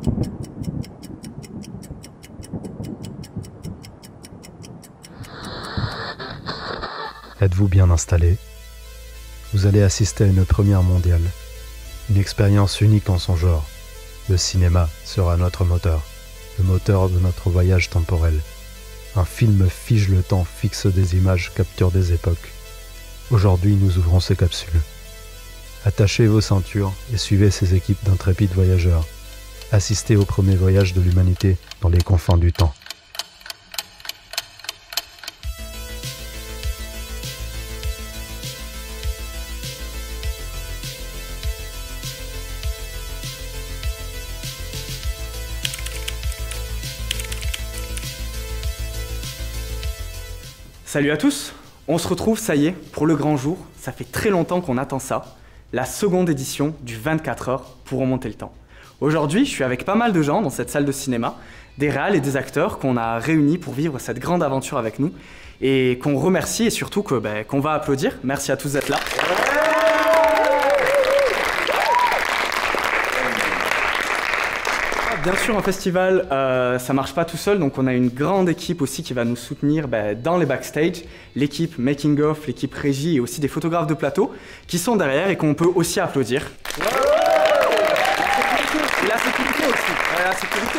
Êtes-vous bien installé? Vous allez assister à une première mondiale, une expérience unique en son genre. Le cinéma sera notre moteur, le moteur de notre voyage temporel. Un film fige le temps, fixe des images, capture des époques. Aujourd'hui, nous ouvrons ces capsules. Attachez vos ceintures et suivez ces équipes d'intrépides voyageurs. Assistez au premier voyage de l'humanité dans les confins du temps. Salut à tous, on se retrouve, ça y est, pour le grand jour. Ça fait très longtemps qu'on attend ça, la seconde édition du 24 heures pour remonter le temps. Aujourd'hui, je suis avec pas mal de gens dans cette salle de cinéma, des réals et des acteurs qu'on a réunis pour vivre cette grande aventure avec nous et qu'on remercie et surtout qu'on va applaudir. Merci à tous d'être là. Bien sûr, un festival, ça marche pas tout seul, donc on a une grande équipe aussi qui va nous soutenir dans les backstage, l'équipe making of, l'équipe régie et aussi des photographes de plateau qui sont derrière et qu'on peut aussi applaudir. La sécurité aussi, la sécurité.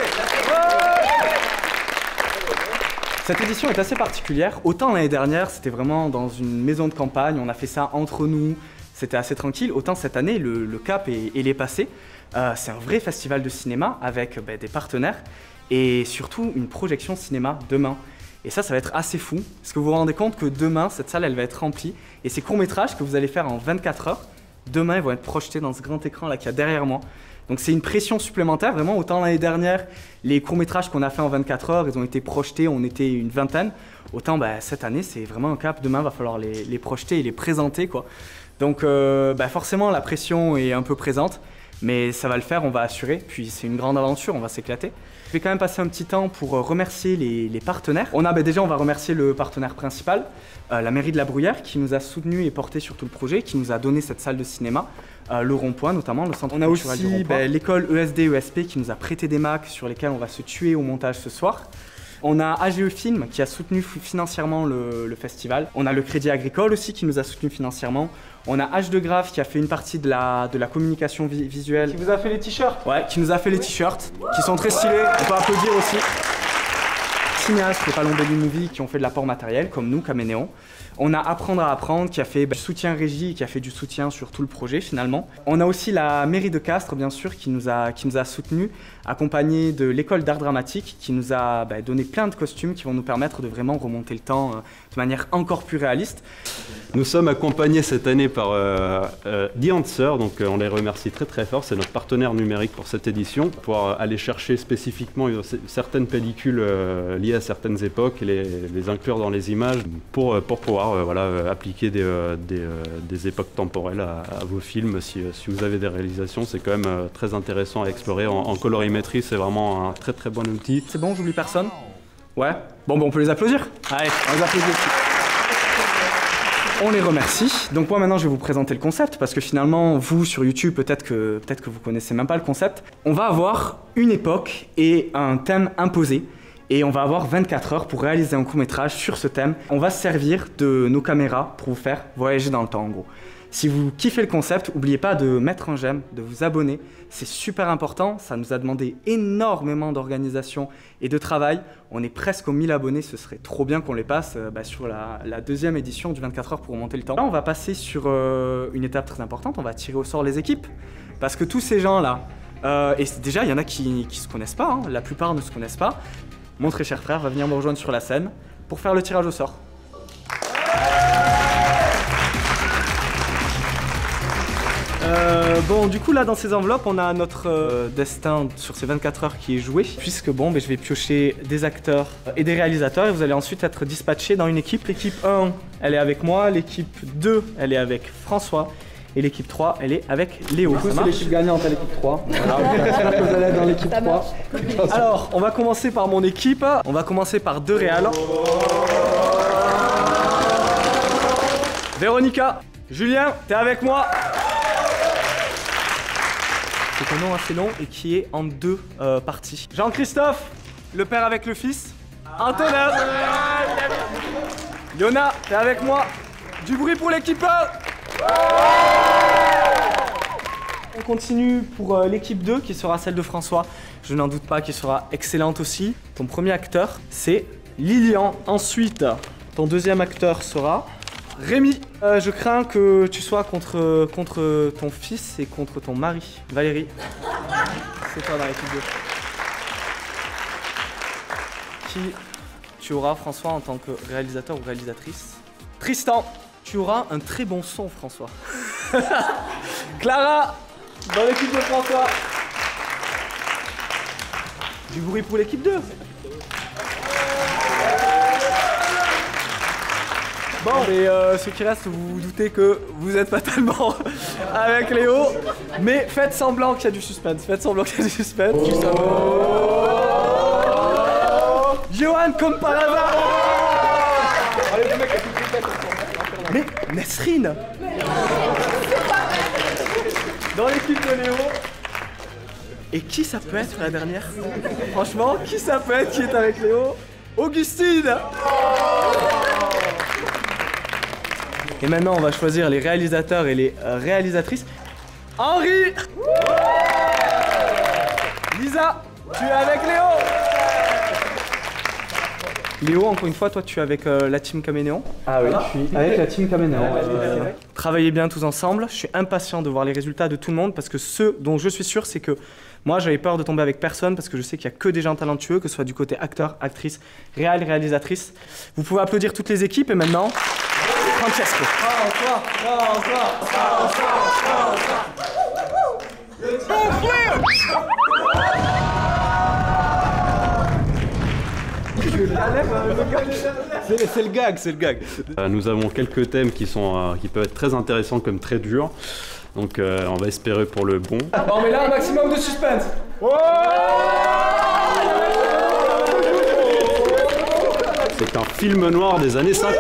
Cette édition est assez particulière. Autant l'année dernière, c'était vraiment dans une maison de campagne, on a fait ça entre nous, c'était assez tranquille. Autant cette année, le cap est passé. C'est un vrai festival de cinéma avec des partenaires et surtout une projection cinéma demain. Et ça va être assez fou, parce que vous vous rendez compte que demain, cette salle, elle va être remplie. Et ces courts-métrages que vous allez faire en 24 heures, demain, ils vont être projetés dans ce grand écran là qu'il y a derrière moi. Donc c'est une pression supplémentaire, vraiment. Autant l'année dernière, les courts-métrages qu'on a fait en 24 heures, ils ont été projetés, on était une vingtaine. Autant cette année, c'est vraiment un cap. Demain, il va falloir les projeter et les présenter, quoi. Donc forcément, la pression est un peu présente. Mais ça va le faire, on va assurer, puis c'est une grande aventure, on va s'éclater. Je vais quand même passer un petit temps pour remercier les partenaires. On va remercier le partenaire principal, la mairie de La Bruyère, qui nous a soutenus et porté sur tout le projet, qui nous a donné cette salle de cinéma, le Rond-Point notamment, le centre culturel du Rond-Point. On a aussi l'école ESD-ESP qui nous a prêté des Macs sur lesquels on va se tuer au montage ce soir. On a AGE Film qui a soutenu financièrement le festival. On a le Crédit Agricole aussi qui nous a soutenu financièrement. On a H2 Graph qui a fait une partie de la communication visuelle. Qui vous a fait les t-shirts? Ouais, qui nous a fait les t-shirts, qui sont très stylés, on peut applaudir aussi. Cinéastes et Palombe Movie qui ont fait de l'apport matériel, comme nous, Caménéon. On a Apprendre à apprendre qui a fait du soutien régie, qui a fait du soutien sur tout le projet finalement. On a aussi la mairie de Castres, bien sûr, qui nous a soutenus, accompagnée de l'école d'art dramatique, qui nous a donné plein de costumes qui vont nous permettre de vraiment remonter le temps de manière encore plus réaliste. Nous sommes accompagnés cette année par The Answer, donc on les remercie très très fort, c'est notre partenaire numérique pour cette édition, pour aller chercher spécifiquement certaines pellicules liées à certaines époques et les inclure dans les images pour pouvoir appliquer des époques temporelles à vos films. Si vous avez des réalisations, c'est quand même très intéressant à explorer. En colorimétrie, c'est vraiment un très très bon outil. C'est bon, j'oublie personne? Ouais? Bon, on peut les applaudir? Allez, on les applaudit aussi. On les remercie. Donc moi maintenant je vais vous présenter le concept parce que finalement vous sur YouTube peut-être que vous connaissez même pas le concept. On va avoir une époque et un thème imposé et on va avoir 24 heures pour réaliser un court-métrage sur ce thème. On va se servir de nos caméras pour vous faire voyager dans le temps en gros. Si vous kiffez le concept, n'oubliez pas de mettre un j'aime, de vous abonner. C'est super important, ça nous a demandé énormément d'organisation et de travail. On est presque aux 1000 abonnés, ce serait trop bien qu'on les passe sur la deuxième édition du 24 heures pour remonter le temps. Là, on va passer sur une étape très importante, on va tirer au sort les équipes. Parce que tous ces gens-là, et déjà il y en a qui se connaissent pas, hein, la plupart ne se connaissent pas. Mon très cher frère va venir me rejoindre sur la scène pour faire le tirage au sort. Bon, du coup là dans ces enveloppes on a notre destin sur ces 24 heures qui est joué, puisque je vais piocher des acteurs et des réalisateurs et vous allez ensuite être dispatchés dans une équipe. L'équipe 1 elle est avec moi, l'équipe 2 elle est avec François et l'équipe 3 elle est avec Léo. Du coup c'est l'équipe gagnante à l'équipe 3. J'espère que vous allez être dans l'équipe 3. Alors on va commencer par mon équipe, on va commencer par deux réals. Véronica, Julien, t'es avec moi? C'est un nom assez long et qui est en 2 parties. Jean-Christophe, le père avec le fils. Antonin. Yona, t'es avec moi. Du bruit pour l'équipe 1. On continue pour l'équipe 2 qui sera celle de François. Je n'en doute pas qu'il sera excellente aussi. Ton premier acteur, c'est Lilian. Ensuite, ton deuxième acteur sera Rémi. Je crains que tu sois contre ton fils et contre ton mari. Valérie, c'est toi dans l'équipe 2. Qui tu auras, François, en tant que réalisateur ou réalisatrice? Tristan, tu auras un très bon son, François. Clara, dans l'équipe de François. Du bruit pour l'équipe 2. Bon, mais ce qui reste, vous vous doutez que vous êtes fatalement avec Léo. Mais faites semblant qu'il y a du suspense. Faites semblant qu'il y a du suspense. Johan, comme par hasard. Mais Nesrine. Dans l'équipe de Léo. Et qui ça peut être la dernière? Franchement, qui ça peut être qui est avec Léo? Augustine. Et maintenant, on va choisir les réalisateurs et les réalisatrices. Henri. Lisa, tu es avec Léo. Léo, encore une fois, toi tu es avec la team Caménéon. Ah oui, je suis avec la team Caménéon. Travaillez bien tous ensemble. Je suis impatient de voir les résultats de tout le monde parce que ce dont je suis sûr, c'est que moi j'avais peur de tomber avec personne parce que je sais qu'il n'y a que des gens talentueux, que ce soit du côté acteur, actrice, réalisatrice. Vous pouvez applaudir toutes les équipes et maintenant, Francesco. C'est le gag, c'est le gag. Nous avons quelques thèmes qui peuvent être très intéressants comme très durs. Donc on va espérer pour le bon. Bon, mais là un maximum de suspense. C'est un film noir des années 50.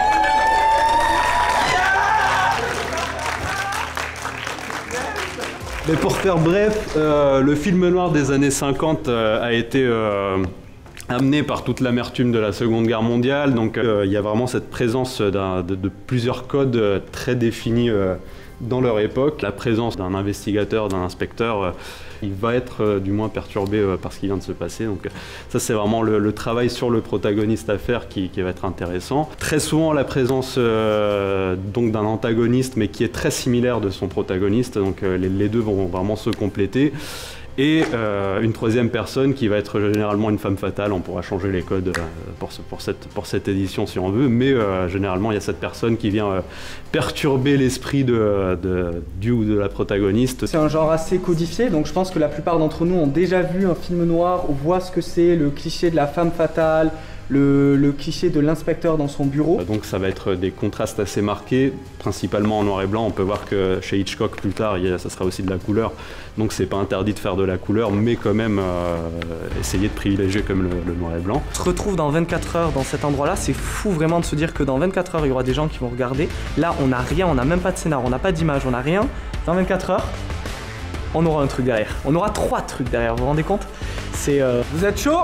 Mais pour faire bref, le film noir des années 50 a été amené par toute l'amertume de la Seconde Guerre mondiale. Donc il y a vraiment cette présence de plusieurs codes très définis dans leur époque. La présence d'un investigateur, d'un inspecteur, il va être du moins perturbé par ce qui vient de se passer. Donc ça c'est vraiment le travail sur le protagoniste à faire qui va être intéressant. Très souvent la présence donc d'un antagoniste mais qui est très similaire de son protagoniste. Donc les deux vont vraiment se compléter. Et une troisième personne qui va être généralement une femme fatale. On pourra changer les codes pour cette édition si on veut, mais généralement il y a cette personne qui vient perturber l'esprit du ou de la protagoniste. C'est un genre assez codifié, donc je pense que la plupart d'entre nous ont déjà vu un film noir, on voit ce que c'est, le cliché de la femme fatale, le cliché de l'inspecteur dans son bureau. Donc ça va être des contrastes assez marqués, principalement en noir et blanc. On peut voir que chez Hitchcock plus tard, ça sera aussi de la couleur. Donc c'est pas interdit de faire de la couleur, mais quand même essayer de privilégier comme le noir et blanc. On se retrouve dans 24 heures dans cet endroit-là. C'est fou vraiment de se dire que dans 24 heures, il y aura des gens qui vont regarder. Là, on n'a rien, on n'a même pas de scénar, on n'a pas d'image, on n'a rien. Dans 24 heures, on aura un truc derrière. On aura 3 trucs derrière, vous vous rendez compte? C'est... Vous êtes chaud?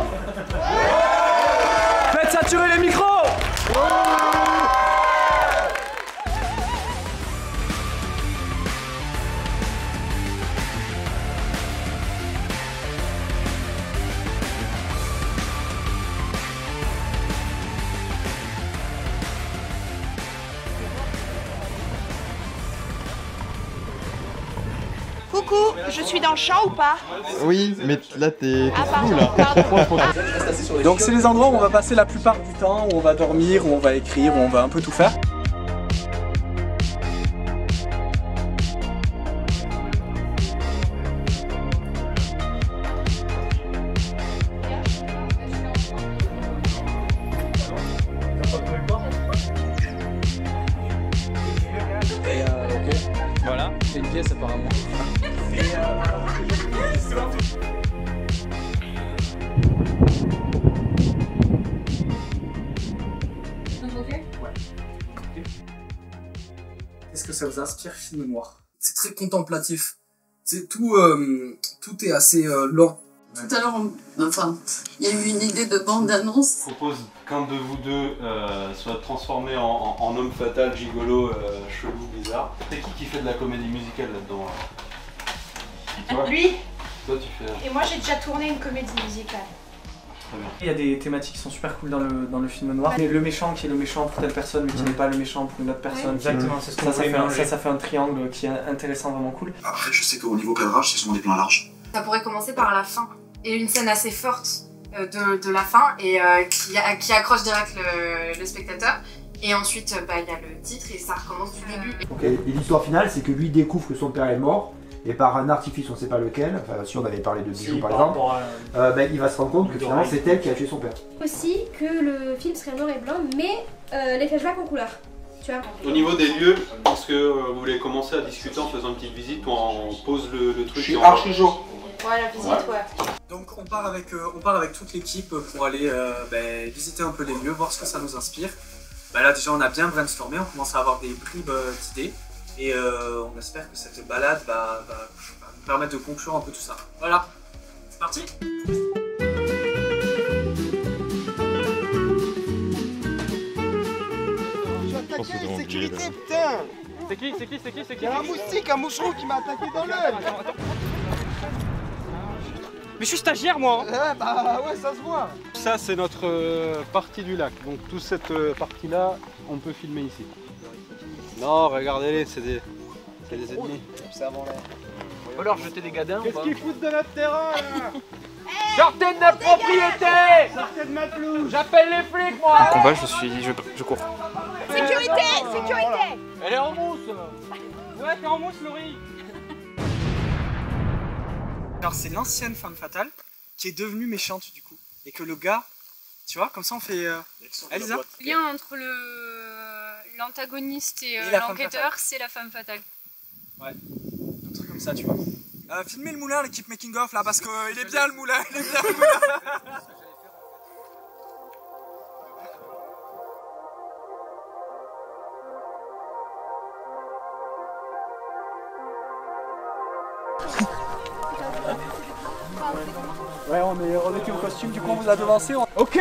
Faites saturer les micros! Coucou, je suis dans le champ ou pas? Oui, mais là t'es pardon, flou là. pardon. Donc c'est les endroits où on va passer la plupart du temps, où on va dormir, où on va écrire, où on va un peu tout faire. Voilà, c'est une pièce apparemment. Qu'est-ce que ça vous inspire, film noir? C'est très contemplatif. C'est tout, tout est assez lent. Tout à l'heure, il y a eu une idée de bande-annonce. Je propose qu'un de vous deux soit transformé en homme fatal, gigolo, chelou, bizarre. C'est qui fait de la comédie musicale là-dedans? Toi? Lui. Toi, tu fais... Et moi, j'ai déjà tourné une comédie musicale. Très bien. Il y a des thématiques qui sont super cool dans le film noir. Mais le méchant qui est le méchant pour telle personne, mais qui n'est pas le méchant pour une autre personne. Exactement, c'est ce qu'on voulait mélanger. Ça fait un triangle qui est intéressant, vraiment cool. Après, je sais qu'au niveau cadrage, c'est souvent des plans larges. Ça pourrait commencer par la fin. Et une scène assez forte de la fin et qui accroche direct le spectateur. Et ensuite, il y a le titre et ça recommence du début. Et l'histoire finale, c'est que lui découvre que son père est mort. Et par un artifice, on ne sait pas lequel, enfin si on avait parlé de Bijou par exemple, il va se rendre compte que finalement c'est elle qui a tué son père. Aussi que le film serait noir et blanc, mais les flashbacks en couleur. Tu vois. Au niveau des lieux, est-ce que vous voulez commencer à discuter en faisant une petite visite ou on pose le truc? Je suis archi chaud. Ouais, la visite, ouais. Donc on part avec toute l'équipe pour aller visiter un peu les lieux, voir ce que ça nous inspire. Là déjà on a bien brainstormé, on commence à avoir des bribes d'idées. Et on espère que cette balade va nous permettre de conclure un peu tout ça. Voilà, c'est parti. Sécurité, putain. C'est qui? Il y a un moustique, un moucheron qui m'a attaqué dans l'œil. Mais je suis stagiaire moi. Ouais, ça se voit. Ça, c'est notre partie du lac. Donc toute cette partie-là, on peut filmer ici. Non, regardez-les, c'est des ennemis. Observons-les. Ou alors jeter des gadins. Qu'est-ce qu'ils foutent de notre terrain là? Sortez de notre propriété! Sortez de ma pelouse. J'appelle les flics moi! Combat, je cours. Sécurité. Elle est en mousse! Ouais, t'es en mousse, Laurie! Alors, c'est l'ancienne femme fatale qui est devenue méchante du coup. Et que le gars, tu vois, comme ça on fait. Elisa? Le lien entre l'antagoniste et l'enquêteur, c'est la femme fatale. Ouais, un truc comme ça, tu vois. Filmez le moulin, l'équipe making of là, parce qu'il est bien le moulin, il est bien le moulin. Ouais, on était au costume, du coup on vous a devancé. Ok!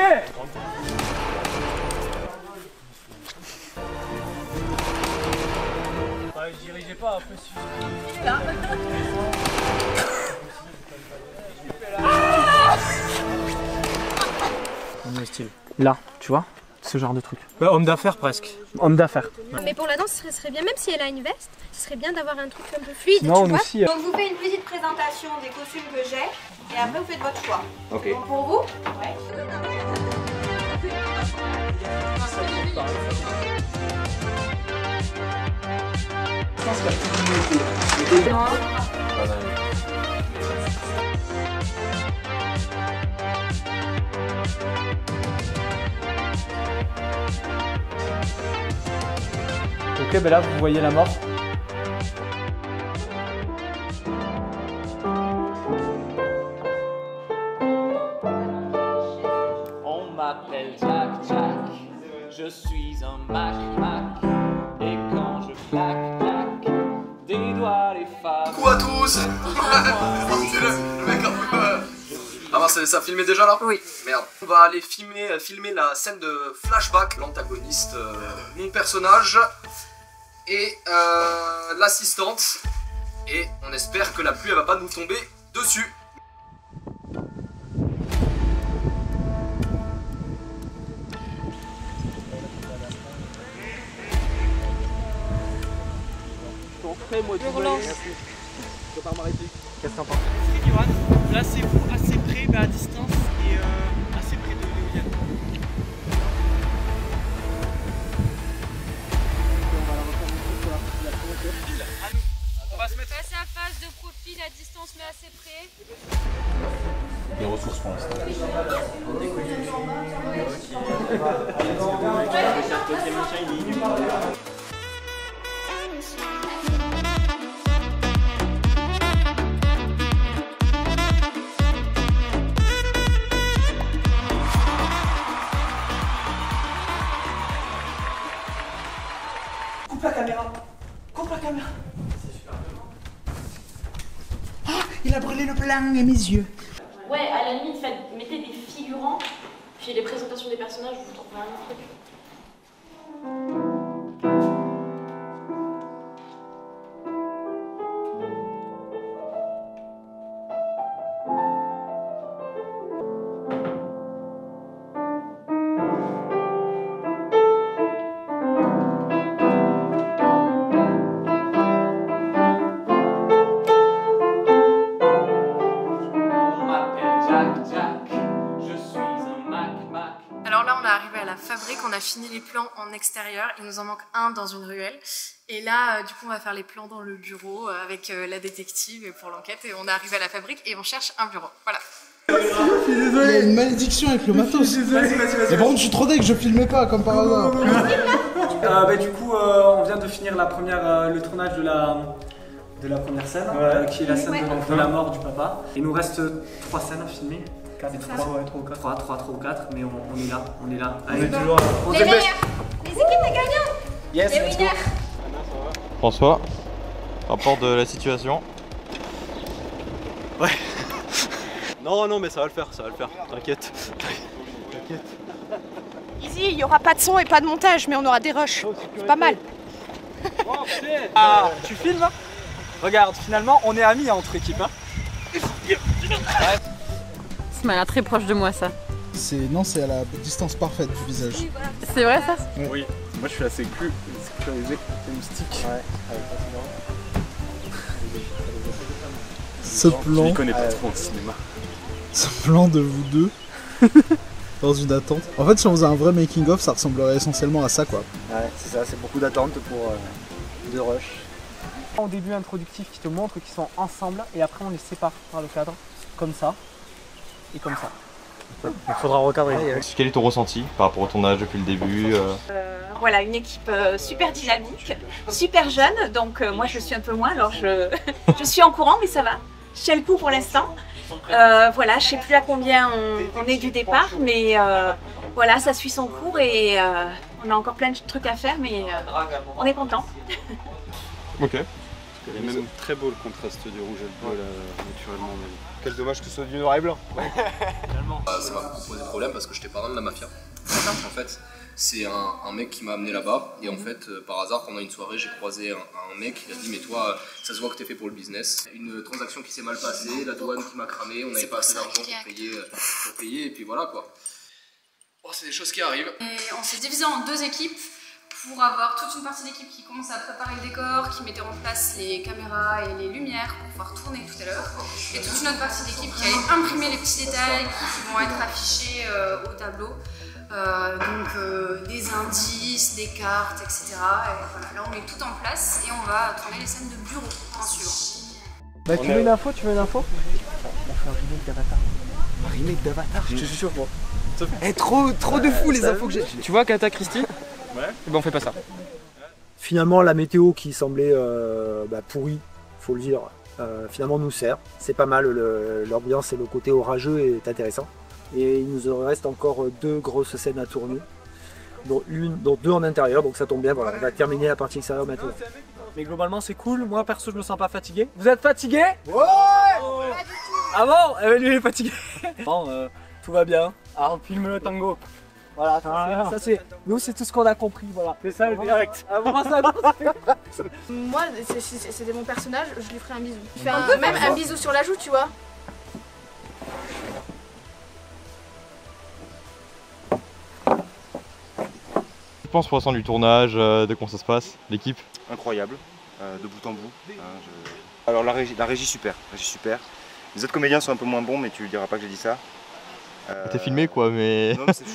Je dirigeais pas un peu si je... Là. On est style. Là, tu vois? Ce genre de truc. Ouais, homme d'affaires presque. Homme d'affaires. Mais pour la danse, ce serait bien, même si elle a une veste, ce serait bien d'avoir un truc un peu fluide. Non, tu vois. aussi. Donc, je vous fais une petite présentation des costumes que j'ai et après, vous faites votre choix. Ok. Donc, pour vous? Ouais. Ok, ben là vous voyez la mort. On m'appelle Jack Jack, je suis un Mac Mac, et quand je claque claque, des doigts les femmes. Coucou à tous. Le mec un peu... Ah bah ça filmait déjà là? Oui. Merde. On va aller filmer la scène de flashback, l'antagoniste, mon personnage et l'assistante. Et on espère que la pluie elle va pas nous tomber dessus. Je relance. Qu'est-ce que t'en penses? Johan, placez-vous assez près, mais à distance et assez près de l'éolienne. On va se mettre Face à face, de profil, à distance, mais assez près. Des ressources pour l'instant. Coupe la caméra. Coupe la caméra. Regardez le plan et mes yeux. Ouais, à la limite, mettez des figurants, puis les présentations des personnages, vous trouverez un autre truc. On a fini les plans en extérieur, il nous en manque un dans une ruelle. Et là, du coup, on va faire les plans dans le bureau avec la détective pour l'enquête. Et on est arrivé à la fabrique et on cherche un bureau. Voilà. Il y a une malédiction avec le matos. Et par contre, je suis trop deg, je filmais pas comme par hasard. Du coup, on vient de finir le tournage de la première scène, qui est la scène de la mort du papa. Il nous reste 3 scènes à filmer. 3 ou 4, mais on est là. Allez, toujours, les meilleurs, les équipes des gagnants. Yes, les winners. François, rapport de la situation. Ouais. Non, mais ça va le faire, t'inquiète. Easy, il n'y aura pas de son et pas de montage, mais on aura des rushs. C'est pas mal. Ah, tu filmes hein? Regarde, finalement, on est amis entre équipes. Hein. Ça m'a l'air très proche de moi, ça. C'est à la distance parfaite du visage. C'est vrai, ça? Oui. Moi, je suis assez sécurisé. C'est une stick. Ouais, Ce plan. Je m'y connais pas trop en cinéma. Ce plan de vous deux dans une attente. En fait, si on faisait un vrai making-of, ça ressemblerait essentiellement à ça, quoi. Ouais, c'est ça. C'est beaucoup d'attente pour de rush. Au début introductif qui te montre qu'ils sont ensemble et après on les sépare par le cadre, comme ça et comme ça. Il faudra recadrer. Quel est ton ressenti par rapport au tournage depuis le début? Voilà, une équipe super dynamique, super jeune, donc moi je suis un peu moins, alors je suis en courant, mais ça va. Je tiens le coup pour l'instant. Voilà, je sais plus à combien on est du départ, mais voilà, ça suit son cours et on a encore plein de trucs à faire, mais on est content. Ok. Il est même très beau le contraste du rouge et le bleu là, naturellement. Quel dommage que ce soit du noir et blanc. Finalement. Ça m'a posé problème parce que j'étais parrain de la mafia. En fait, c'est un mec qui m'a amené là-bas et en fait, par hasard, pendant une soirée, j'ai croisé un mec qui m'a dit mais toi, ça se voit que t'es fait pour le business. Une transaction qui s'est mal passée, la douane qui m'a cramé, on n'avait pas assez d'argent pour payer et puis voilà quoi. Oh, c'est des choses qui arrivent. Et on s'est divisé en 2 équipes pour avoir toute une partie d'équipe qui commence à préparer le décor, qui mettait en place les caméras et les lumières pour pouvoir tourner tout à l'heure, et toute une autre partie d'équipe qui allait imprimer les petits détails qui vont être affichés au tableau, donc des indices, des cartes, etc. Et voilà, là on met tout en place et on va tourner les scènes de bureau en suivant. Bah tu veux une info? On fait un remake d'Avatar. Un remake d'Avatar, je te jure moi. Trop de fou les infos que j'ai. Tu vois Kata Christie? Ouais. Et ben on fait pas ça. Finalement, la météo qui semblait pourrie, faut le dire, finalement nous sert. C'est pas mal, l'ambiance et le côté orageux est intéressant. Et il nous reste encore 2 grosses scènes à tourner, dont 2 en intérieur, donc ça tombe bien, voilà, on va terminer la partie extérieure maintenant. Mais globalement c'est cool, moi perso je me sens pas fatigué. Vous êtes fatigué? Ouais. Ah bon? Eh ben lui il est fatigué. Bon, tout va bien. Alors on filme le tango. Voilà, ça c'est nous c'est tout ce qu'on a compris, voilà. C'est ça le direct. Moi, c'était mon personnage, je lui ferai un bisou. Je fais même un bisou sur la joue, tu vois. Tu penses pour l'instant du tournage, de comment ça se passe, l'équipe? Incroyable, de bout en bout. Alors la régie super, Les autres comédiens sont un peu moins bons, mais tu ne diras pas que j'ai dit ça. T'es filmé quoi, mais... Non, mais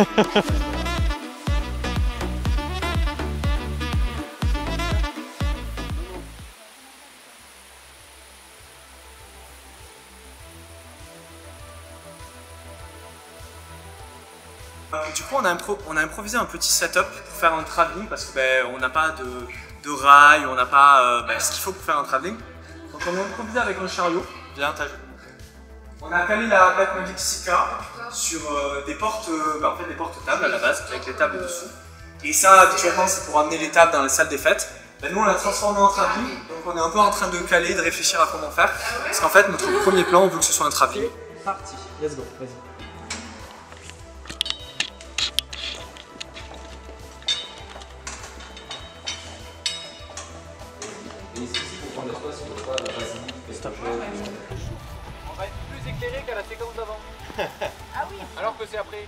Du coup, on a improvisé un petit setup pour faire un travelling parce que on n'a pas de rail, on n'a pas ce qu'il faut pour faire un travelling. Donc on a improvisé avec un chariot. Viens, t'as joué. On a calé la Black Magic Sika sur des portes, des porte-tables à la base, avec les tables dessous. Et ça, habituellement, c'est pour amener les tables dans les salles des fêtes. Ben, nous on l'a transformé en travelling, donc on est un peu en train de caler, de réfléchir à comment faire. Parce qu'en fait notre premier plan on veut que ce soit un travelling. Parti, let's go, vas-y. Stop. On va être plus éclairé qu'à la séquence d'avant. Ah oui. Alors que c'est après.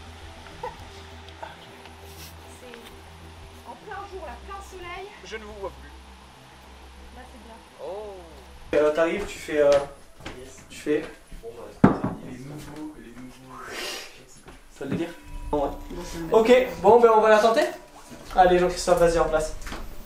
C'est en plein jour, là, plein soleil. Je ne vous vois plus. Là, c'est bien. Oh. Alors t'arrives, tu fais... Tu fais... Les nouveaux... Ça veut le dire? Ouais. Ok, bon ben on va la tenter. Allez Jean-Christophe, vas-y en place.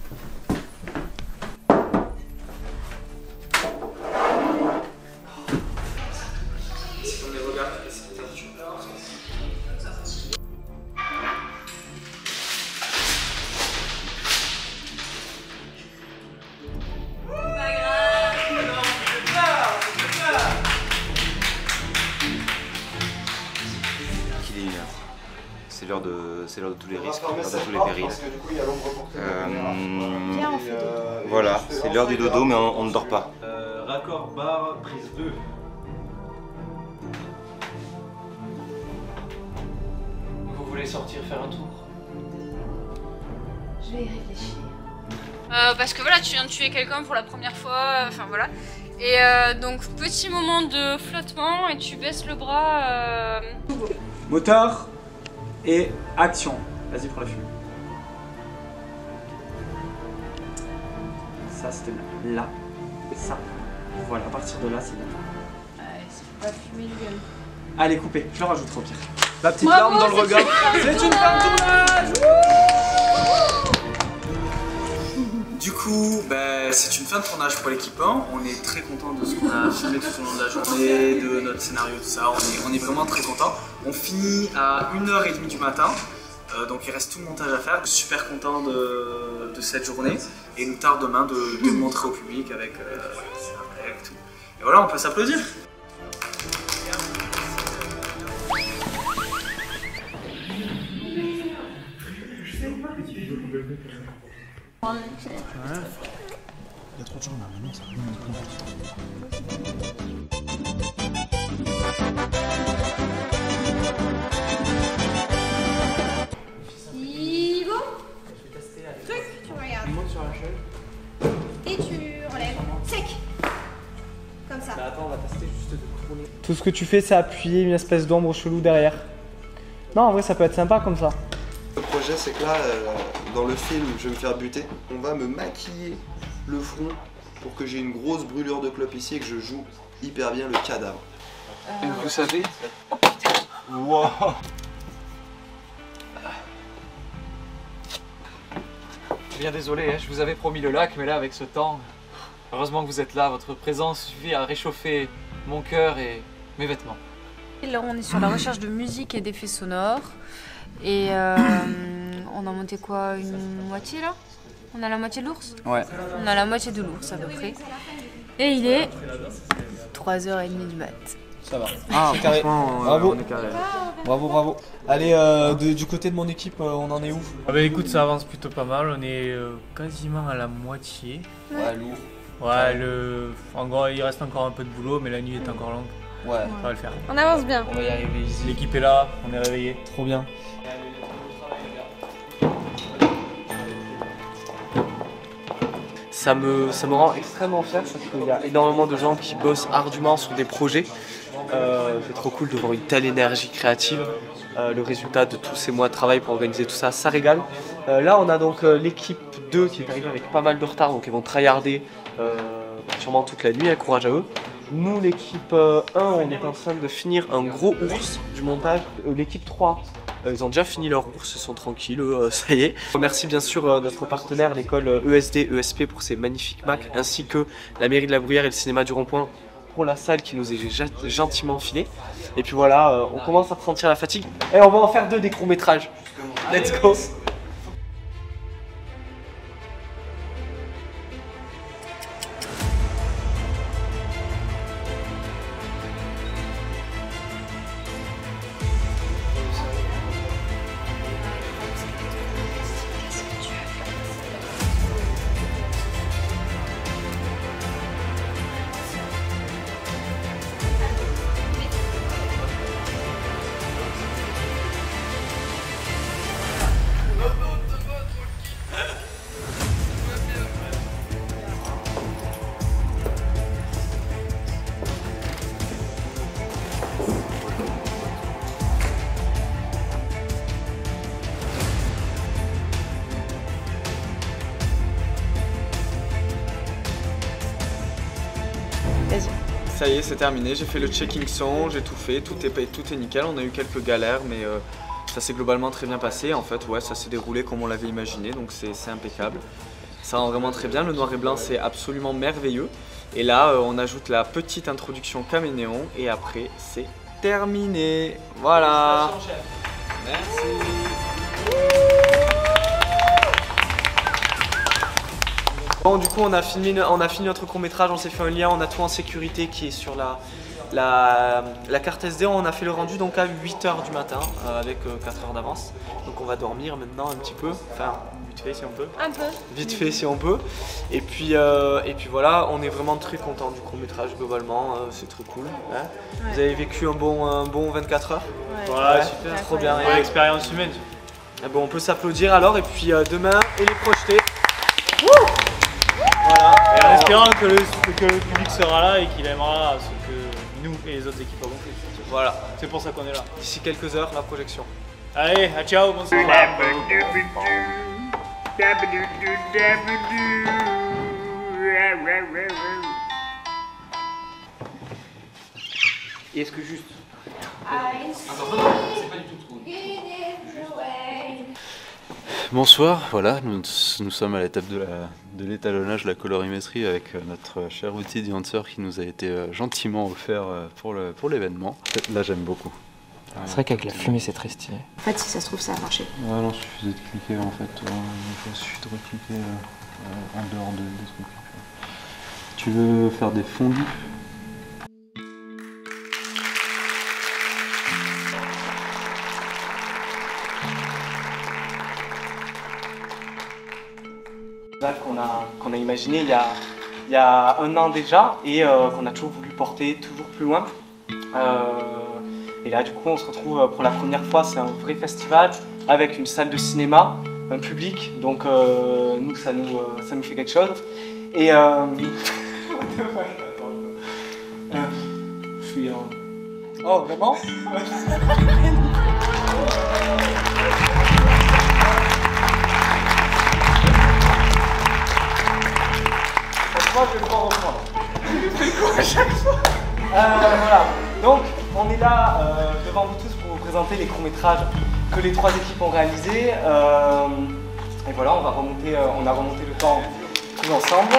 C'est l'heure de tous les risques, l'heure de tous les périls. Voilà, c'est l'heure du dodo, mais on ne dort pas. Raccord barre, prise 2. Vous voulez sortir faire un tour? Je vais y réfléchir. Parce que voilà, tu viens de tuer quelqu'un pour la première fois, enfin voilà. Et donc petit moment de flottement et tu baisses le bras. Moteur et action. Vas-y pour la fumée. Ça c'était bien. Là. Ça. Voilà, à partir de là c'est bien. Ouais, c'est pas fumer du gueule. Allez, coupez, je le rajouterai au pire. La petite Bravo, larme dans le regard. C'est une fin de tournage. Du coup, ben, c'est une fin de tournage pour l'équipe 1. On est très content de ce qu'on a filmé tout au long de la journée, de notre scénario, tout ça. On est vraiment très content. On finit à 1h30 du matin. Donc il reste tout le montage à faire. Je suis super content de cette journée. Et il nous tarde demain de le montrer au public avec tout. Et voilà, on peut s'applaudir. Il y a trop de gens là, maintenant ça Ivo, truc, tu regardes. Et tu relèves. Sec. Comme ça. Bah attends, on va tester juste de tourner. Tout ce que tu fais, c'est appuyer une espèce d'ombre chelou derrière. Non, en vrai, ça peut être sympa comme ça. Le projet, c'est que là, dans le film, je vais me faire buter. On va me maquiller le front pour que j'ai une grosse brûlure de clope ici et que je joue hyper bien le cadavre. Et vous savez... Wow. Bien désolé, hein, je vous avais promis le lac, mais là, avec ce temps... Heureusement que vous êtes là, votre présence suffit à réchauffer mon cœur et mes vêtements. Et là, on est sur la recherche de musique et d'effets sonores. Et on a monté quoi, une moitié là? On a la moitié de l'ours? Ouais. On a la moitié de l'ours à peu près. Et il est 3h30 du mat. Ça va. Ah, c'est carré. Bravo. on est carré. Bravo, bravo. Allez, du côté de mon équipe, on en est où? Ah bah écoute, ça avance plutôt pas mal. On est quasiment à la moitié. Ouais, lourd. Ouais, en gros, il reste encore un peu de boulot, mais la nuit est encore longue. Ouais. Ça va le faire. On avance bien. On va y arriver ici. L'équipe est là, on est réveillés. Trop bien. Ça me rend extrêmement fier parce qu'il y a énormément de gens qui bossent ardument sur des projets. C'est trop cool de voir une telle énergie créative. Le résultat de tous ces mois de travail pour organiser tout ça, ça régale. Là on a donc l'équipe 2 qui est arrivée avec pas mal de retard, donc ils vont tryharder sûrement toute la nuit, courage à eux. Nous l'équipe 1, on est en train de finir un gros ours du montage. L'équipe 3, ils ont déjà fini leur ours, ils sont tranquilles, ça y est. Je remercie bien sûr notre partenaire, l'école ESD, ESP pour ces magnifiques Macs, ainsi que la mairie de la Bruyère et le cinéma du Rond-Point pour la salle qui nous est gentiment filée. Et puis voilà, on commence à ressentir la fatigue. Et on va en faire 2 des courts-métrages. Let's go! Ça y est, c'est terminé. J'ai fait le checking son, j'ai tout fait, tout est nickel. On a eu quelques galères, mais ça s'est globalement très bien passé. En fait, ouais, ça s'est déroulé comme on l'avait imaginé, donc c'est impeccable. Ça rend vraiment très bien. Le noir et blanc, c'est absolument merveilleux. Et là, on ajoute la petite introduction caméléon et après, c'est terminé. Voilà. Merci. Bon, du coup, on a fini notre court-métrage, on s'est fait un lien, on a tout en sécurité qui est sur la carte SD. On a fait le rendu donc à 8 h du matin avec 4 heures d'avance. Donc on va dormir maintenant un petit peu, enfin vite fait si on peut. Un peu. Vite fait si on peut. Et puis voilà, on est vraiment très content du court-métrage globalement, c'est très cool. Hein. Ouais. Vous avez vécu un bon 24 heures. Ouais, super. Trop bien. Une expérience humaine. Et bon, on peut s'applaudir alors et puis demain, il est projeté. Voilà. Et en espérant que le public sera là et qu'il aimera ce que nous et les autres équipes avons fait. Voilà. C'est pour ça qu'on est là. D'ici quelques heures, la projection. Allez, à ciao, bonsoir. Et est-ce que juste... Bonsoir, voilà, nous sommes à l'étape de l'étalonnage, la colorimétrie avec notre cher outil Dancer qui nous a été gentiment offert pour l'événement. Là j'aime beaucoup. C'est vrai qu'avec la fumée c'est très stylé. En fait, si ça se trouve, ça a marché. Ouais, non, il suffisait de cliquer en fait, il suffit de recliquer en dehors des trucs. Tu veux faire des fondus? Qu'on a imaginé il y a 1 an déjà et qu'on a toujours voulu porter toujours plus loin. Et là du coup on se retrouve pour la première fois, c'est un vrai festival avec une salle de cinéma, un public, donc nous ça nous fait quelque chose. Et je suis Oh vraiment? Je vais pouvoir reprendre. À chaque fois. Voilà. Donc, on est là devant vous tous pour vous présenter les courts-métrages que les 3 équipes ont réalisés. Et voilà, on a remonté le temps tous ensemble.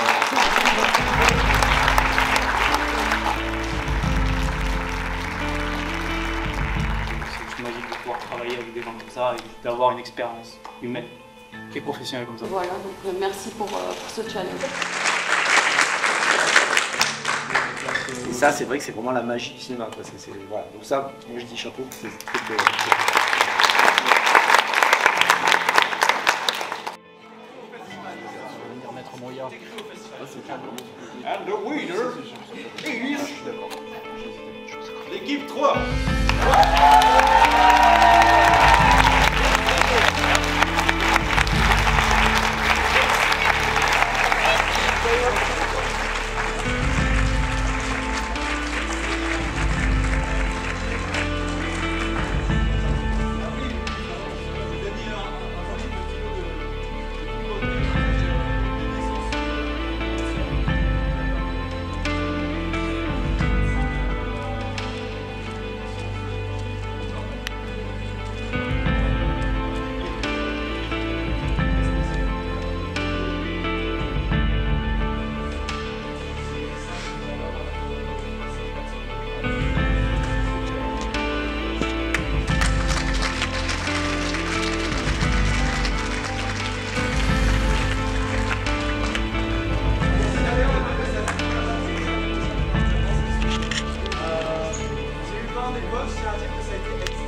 C'est juste magique de pouvoir travailler avec des gens comme ça et d'avoir une expérience humaine et professionnelle comme ça. Voilà, donc merci pour ce challenge. Et ça, c'est vrai que c'est vraiment la magie du cinéma. Quoi. Voilà. Donc ça, moi je dis chapeau. C'est très beau. And the winner is l'équipe 3. J'ai eu peur des boss, je tiens à dire que ça a été